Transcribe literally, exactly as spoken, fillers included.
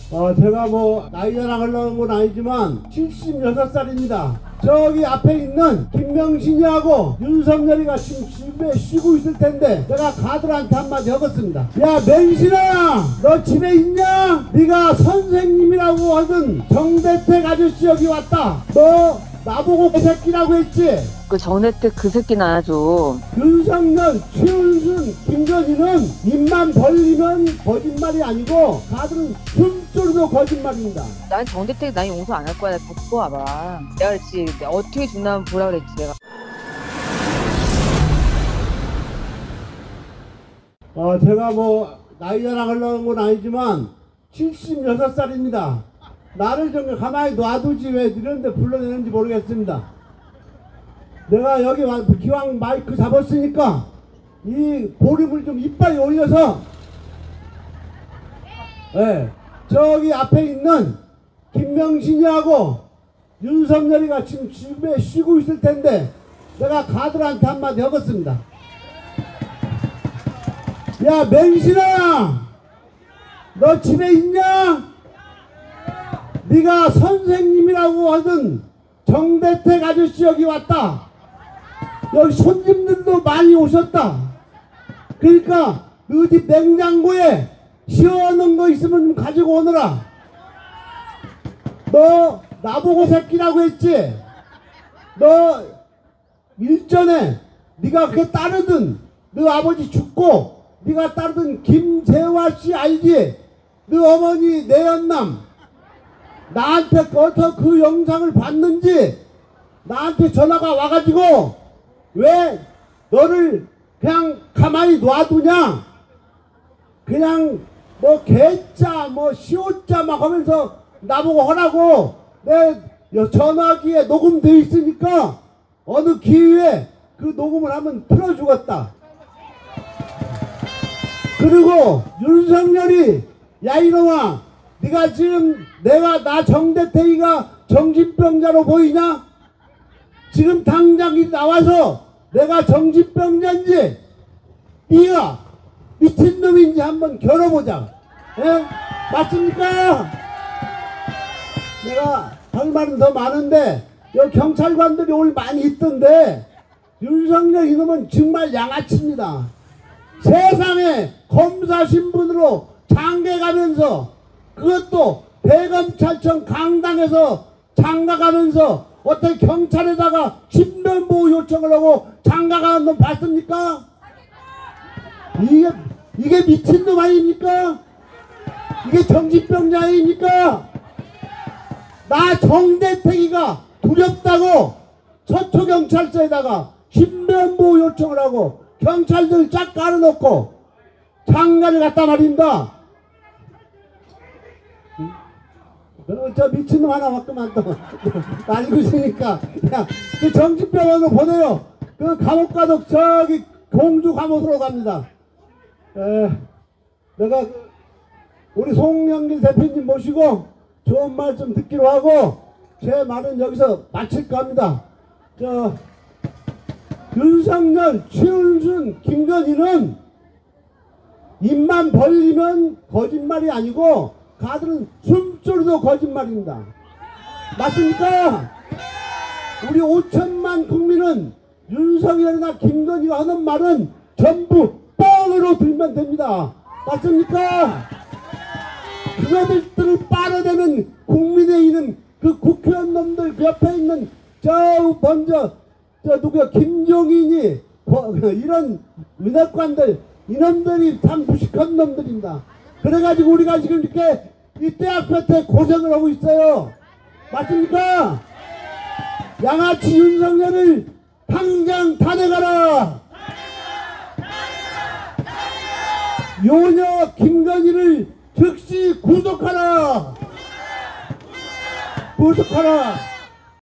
어, 제가 뭐 나이 자랑하려는 건 아니지만 칠십육 살입니다. 저기 앞에 있는 김명신이하고 윤석열이가 지금 집에 쉬고 있을 텐데 내가 가들한테 한마디 하겠습니다. 야 명신아, 너 집에 있냐? 네가 선생님이라고 하던 정대택 아저씨 여기 왔다. 너 나보고 그 새끼라고 했지? 그 정대택 그 새끼 나야죠. 윤석열, 최은순, 김건희는 입만 벌리면 거짓말이 아니고 가들은 숨소리도 거짓말입니다. 난 정대택 난 용서 안 할 거야. 다 듣고 와봐. 내가 그랬지. 어떻게 죽나 보라 그랬지 내가. 어, 제가 뭐 나이 자랑하려는 건 아니지만 칠십육 살입니다. 나를 좀 가만히 놔두지 왜 이런데 불러내는지 모르겠습니다. 내가 여기 와 기왕 마이크 잡았으니까 이 보름을 좀 이빨이 올려서 예, 네, 저기 앞에 있는 김명신이하고 윤석열이가 지금 집에 쉬고 있을 텐데 내가 가들한테 한마디 하겠습니다. 야 명신아, 너 집에 있냐? 네가 선생님이라고 하던 정대택 아저씨 여기 왔다. 여기 손님들도 많이 오셨다. 그러니까 어디 냉장고에 시원한 거 있으면 좀 가지고 오너라. 너 나보고 새끼라고 했지? 너 일전에 네가 그 따르던 너 아버지 죽고 네가 따르던 김세화씨 알지? 너 어머니 내연남 나한테 어디서 그 영상을 봤는지 나한테 전화가 와가지고 왜 너를 그냥 가만히 놔두냐? 그냥 뭐 개짜 뭐 시오짜 막 하면서 나보고 하라고 내 전화기에 녹음돼 있으니까 어느 기회에 그 녹음을 한번 틀어주겠다. 그리고 윤석열이 야 이놈아, 네가 지금 내가 나 정대택이가 정신병자로 보이냐? 지금 당장 나와서 내가 정신병자인지 네가 미친놈인지 한번 겨뤄보자. 예? 맞습니까? 내가 할 말은 더 많은데 여기 경찰관들이 오늘 많이 있던데 윤석열 이놈은 정말 양아치입니다. 세상에 검사 신분으로 장계 가면서 그것도 대검찰청 강당에서 장가 가면서 어떻게 경찰에다가 신변보호 요청을 하고 장가 가는 놈 봤습니까? 이게 이게 미친놈 아닙니까? 이게 정신병자 아닙니까? 나 정대택이가 두렵다고 서초경찰서에다가 신변보호 요청을 하고 경찰들 쫙 깔아놓고 장가를 갔단 말입니다. 어, 저 미친놈 하나 왔구만 또 날리고 있으니까 야, 그 정신병원으로 보내요. 그 감옥 가도 저기 공주 감옥으로 갑니다. 에, 내가 우리 송영길 대표님 모시고 좋은 말씀 듣기로 하고 제 말은 여기서 마칠까 합니다. 저 윤석열, 최은순, 김건희는 입만 벌리면 거짓말이 아니고 가들은 숨소리도 거짓말입니다. 맞습니까? 우리 오천만 국민은 윤석열이나 김건희가 하는 말은 전부 뻥으로 들면 됩니다. 맞습니까? 그거들을 빨아대는 국민의힘은 그 국회의원 놈들 그 옆에 있는 저 먼저 저 누구야 김종인이 이런 은행관들 이놈들이 참 무식한 놈들입니다. 그래가지고 우리가 지금 이렇게 이 대학 볕에 고생을 하고 있어요. 맞습니까? 양아치 윤석열을 당장 탄핵하라. 요녀 김건희를 즉시 구속하라. 구속하라.